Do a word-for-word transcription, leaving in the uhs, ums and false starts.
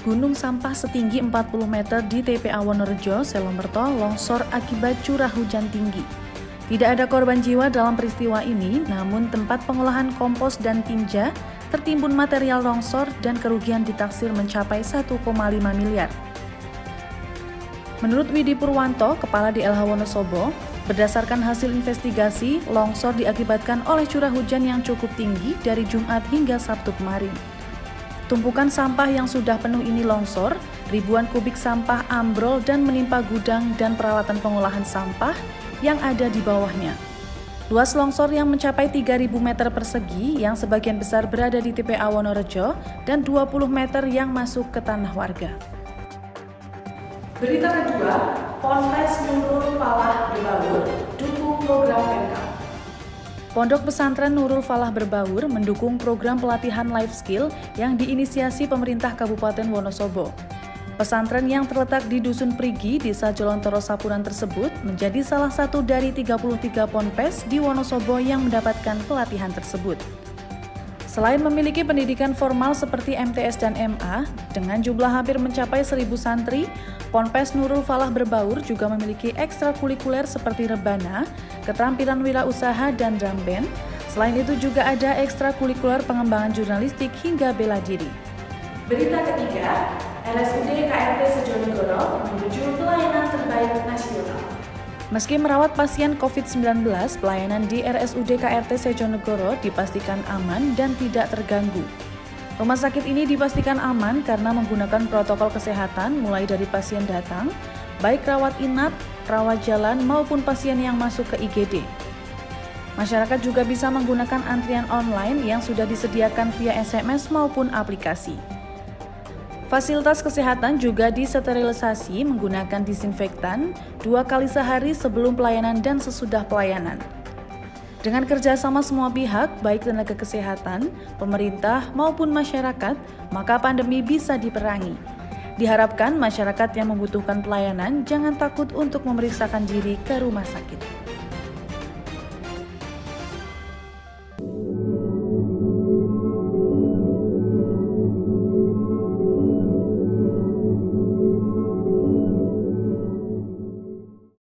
Gunung sampah setinggi empat puluh meter di T P A Wonorejo, Selomberto, longsor akibat curah hujan tinggi. Tidak ada korban jiwa dalam peristiwa ini, namun tempat pengolahan kompos dan tinja tertimbun material longsor dan kerugian ditaksir mencapai satu koma lima miliar. Menurut Widi Purwanto, Kepala D L H Wonosobo, berdasarkan hasil investigasi, longsor diakibatkan oleh curah hujan yang cukup tinggi dari Jumat hingga Sabtu kemarin. Tumpukan sampah yang sudah penuh ini longsor, ribuan kubik sampah ambrol dan menimpa gudang dan peralatan pengolahan sampah yang ada di bawahnya. Luas longsor yang mencapai tiga ribu meter persegi yang sebagian besar berada di T P A Wonorejo dan dua puluh meter yang masuk ke tanah warga. Berita kedua, Ponpes Nurul Falah Berbaur dukung program Pemkab. Pondok Pesantren Nurul Falah Berbaur mendukung program pelatihan life skill yang diinisiasi pemerintah Kabupaten Wonosobo. Pesantren yang terletak di Dusun Prigi, Desa Jolontoro Sapuran tersebut menjadi salah satu dari tiga puluh tiga ponpes di Wonosobo yang mendapatkan pelatihan tersebut. Selain memiliki pendidikan formal seperti M T S dan M A, dengan jumlah hampir mencapai seribu santri, Ponpes Nurul Falah Berbaur juga memiliki ekstrakurikuler seperti rebana, keterampilan wirausaha, dan drum band. Selain itu juga ada ekstrakurikuler pengembangan jurnalistik hingga bela diri. Berita ketiga, R S U D K R T Sejonegoro menuju pelayanan terbaik nasional. Meski merawat pasien covid sembilan belas, pelayanan di R S U D K R T Sejonegoro dipastikan aman dan tidak terganggu. Rumah sakit ini dipastikan aman karena menggunakan protokol kesehatan mulai dari pasien datang, baik rawat inap, rawat jalan maupun pasien yang masuk ke I G D. Masyarakat juga bisa menggunakan antrian online yang sudah disediakan via S M S maupun aplikasi. Fasilitas kesehatan juga disterilisasi menggunakan disinfektan dua kali sehari sebelum pelayanan dan sesudah pelayanan. Dengan kerjasama semua pihak, baik tenaga kesehatan, pemerintah, maupun masyarakat, maka pandemi bisa diperangi. Diharapkan masyarakat yang membutuhkan pelayanan jangan takut untuk memeriksakan diri ke rumah sakit.